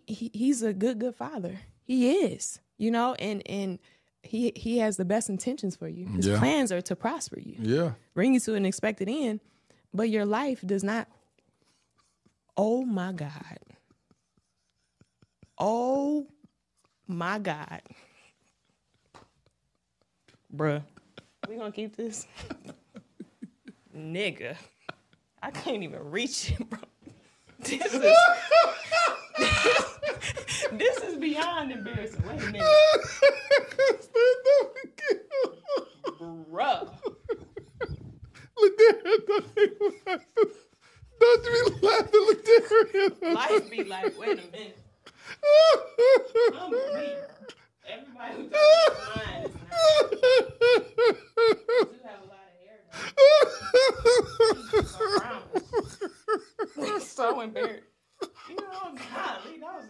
he's a good father. He is, you know, and he has the best intentions for you. His plans are to prosper you. Yeah. Bring you to an expected end, but your life does not. Oh my God. Oh my God. Bruh. We gonna keep this? Nigga. I can't even reach it, bro. This is beyond embarrassing. Wait a minute. Bruh. Don't be laughing, Ladarian. Life be like, wait a minute. I'm weak. Everybody who does mine is not. You have a lot of hair, though. I'm so embarrassed. You know, golly, that was